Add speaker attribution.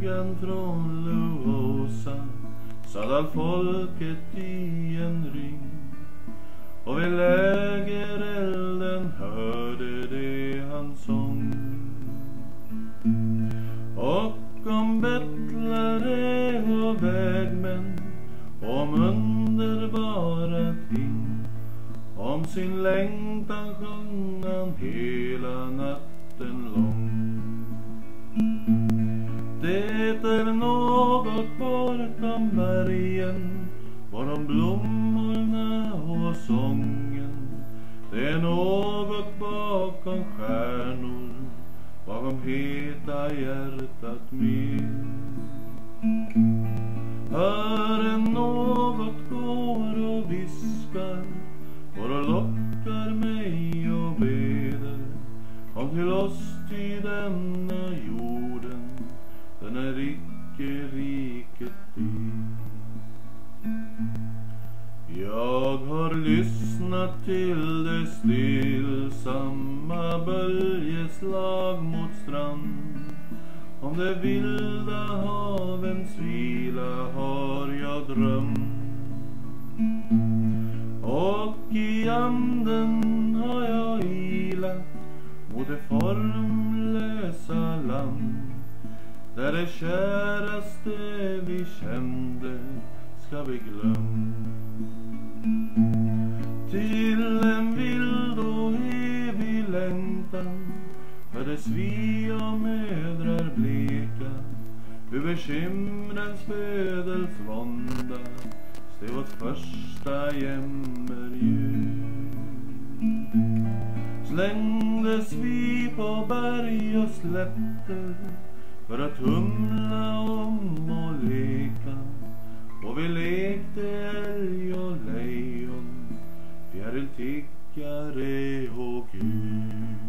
Speaker 1: klockan från Luosa satt allt folket i en ring, och vid lägerelden hörde det hans sång. Och om bettlare och vägmän, om underbara ting, om sin längtan sjöng han hela natten lång. Det är något bortom bergen, bakom blommorna och sången. Det är något bakom stjärnor, bakom heta hjärtat med. Hör en något går och viskar, går och lockar mig och beder. Kom till oss till denna jorden, den är icke riket din. Jag har lyssnat till det stillsamma böljeslag mot strand. Om det vilda havens vila har jag drömt, och i anden har jag ilat mot det formlösa land, där det käraste vi kände ska vi glömma. Till en vild och evig längtan föddes vi av mödrar bleka, över skimrens födelsvånda steg vårt första jämmerljud. Slängdes vi på berg och slätter för att tumla om och leka, och vi lekte älg och lejon, fjäriltickare och gud.